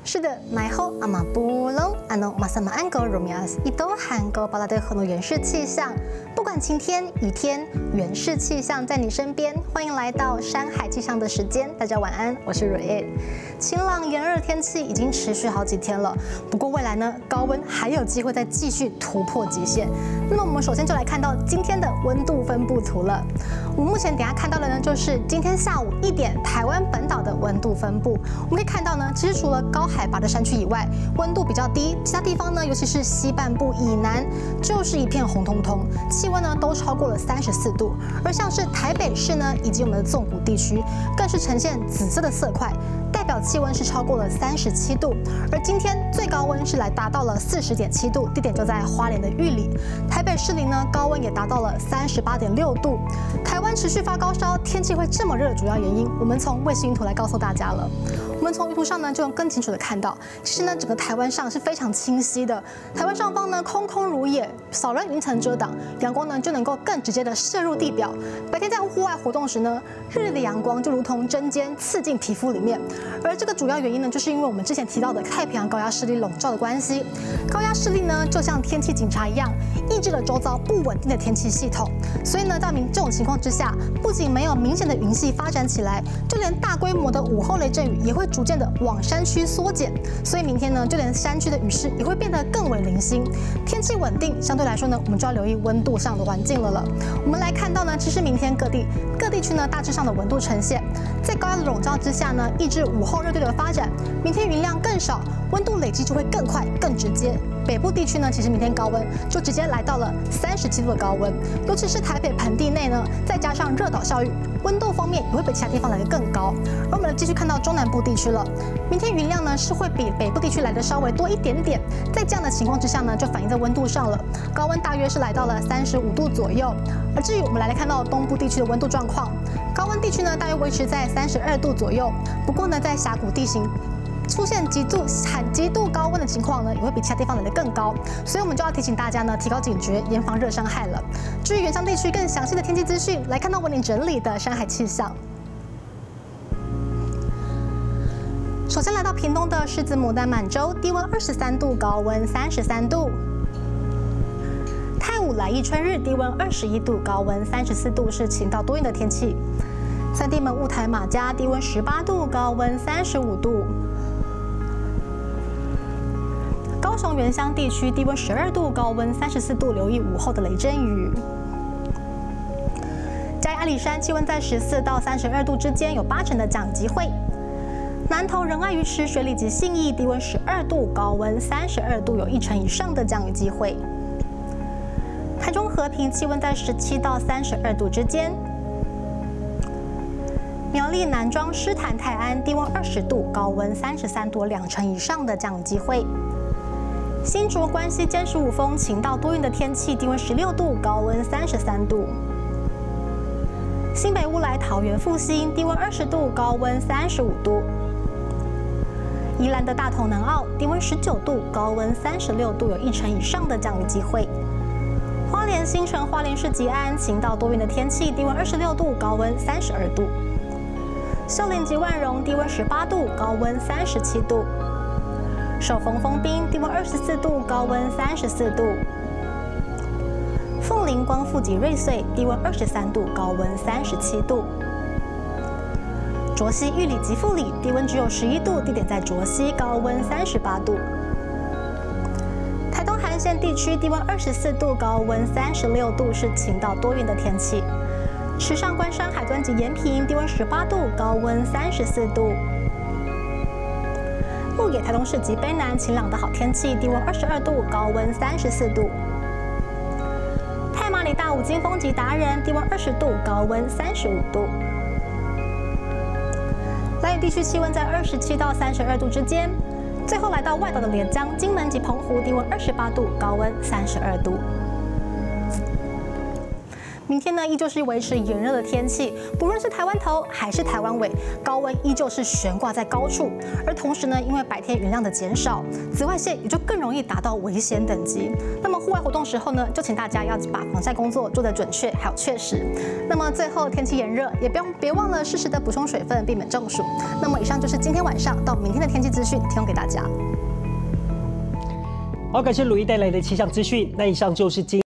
是的，买后阿玛布隆阿诺马萨马安狗罗米亚斯伊都韩国巴拉的很多原始气象，不管晴天雨天，原始气象在你身边。欢迎来到山海气象的时间，大家晚安，我是蕊叶。晴朗炎热天气已经持续好几天了，不过未来呢，高温还有机会再继续突破极限。那么我们首先就来看到今天的温度分布图了。我们目前等下看到的呢，就是今天下午1点台湾本岛的温度分布。我们可以看到呢，其实除了高海拔的山区以外，温度比较低，其他地方呢，尤其是西半部以南，就是一片红彤彤，气温呢都超过了34度。而像是台北市呢，以及我们的纵谷地区，更是呈现紫色的色块，代表气温是超过了37度。而今天最高温是达到了40.7度，地点就在花莲的玉里。台北市里呢，高温也达到了38.6度。台湾持续发高烧，天气会这么热，主要原因我们从卫星云图来告诉大家了。我们从云图上呢，就能更清楚的看到，其实呢，整个台湾上是非常清晰的。台湾上方呢，空空如也，少了云层遮挡，阳光呢就能够更直接的射入地表。白天在户外活动时呢，日历的阳光就如同针尖刺进皮肤里面。而这个主要原因呢，就是因为我们之前提到的太平洋高压势力笼罩的关系。高压势力呢，就像天气警察一样，抑制了周遭不稳定的天气系统。所以呢，在这种情况之下，不仅没有明显的云系发展起来，就连大规模的午后雷阵雨也会逐渐的往山区缩减。所以明天呢，就连山区的雨势也会变得更为零星。天气稳定，相对来说呢，我们就要留意温度上的环境了。我们来看到呢，其实明天各地区呢，大致上的温度呈现，在高压的笼罩之下呢，抑制午后热对流的发展。明天云量更少，温度累积就会更快、更直接。北部地区呢，其实明天高温就直接来到了37度的高温，尤其是台北盆地内呢，再加上热岛效应，温度方面也会比其他地方来得更高。而我们继续看到中南部地区了，明天云量呢是会比北部地区来的稍微多一点点，在这样的情况之下呢，就反映在温度上了，高温大约是来到了35度左右。而至于我们来看到东部地区的温度状况，高温地区呢大约维持在32度左右，不过呢在峡谷地形出现极度高温的情况呢，也会比其他地方来得更高，所以我们就要提醒大家呢，提高警觉，严防热伤害了。至于原乡地区更详细的天气资讯，来看到为您整理的山海气象。首先来到屏东的狮子牡丹满洲，低温23度，高温33度。太武来义春日，低温21度，高温34度，是晴到多云的天气。三地门雾台马家，低温18度，高温35度。高雄原乡地区低温12度，高温34度，留意午后的雷阵雨。嘉义阿里山气温在14到32度之间，有80%的降雨机会。南投仁爱鱼池水里及信义低温12度，高温32度，有1%以上的降雨机会。台中和平气温在17到32度之间。苗栗南庄狮潭泰安低温20度，高温33度，2%以上的降雨机会。新竹关西尖15峰晴到多云的天气，低温16度，高温33度。新北乌来桃园复兴低温20度，高温35度。宜兰的大同南澳低温19度，高温36度，有1%以上的降雨机会。花莲新城花莲市吉安晴到多云的天气，低温26度，高温32度。秀林及万荣低温18度，高温37度。首丰丰滨低温24度，高温34度。凤林光复及瑞穗低温23度，高温37度。卓溪玉里及富里低温只有11度，地点在卓溪，高温38度。台东涵县地区低温24度，高温36度，是晴到多云的天气。池上关山海端及延平低温18度，高温34度。鹿野台东市及卑南晴朗的好天气，低温22度，高温34度。太麻里大武金峰及达人低温20度，高温35度。兰屿地区气温在27到32度之间。最后来到外岛的连江、金门及澎湖，低温28度，高温32度。 明天呢依旧是维持炎热的天气，不论是台湾头还是台湾尾，高温依旧是悬挂在高处。而同时呢，因为白天云量的减少，紫外线也就更容易达到危险等级。那么户外活动时候呢，就请大家要把防晒工作做得准确还有确实。那么最后天气炎热，也别忘了适时的补充水分，避免中暑。那么以上就是今天晚上到明天的天气资讯，提供给大家。 好，感谢鲁伊带来的气象资讯。那以上就是今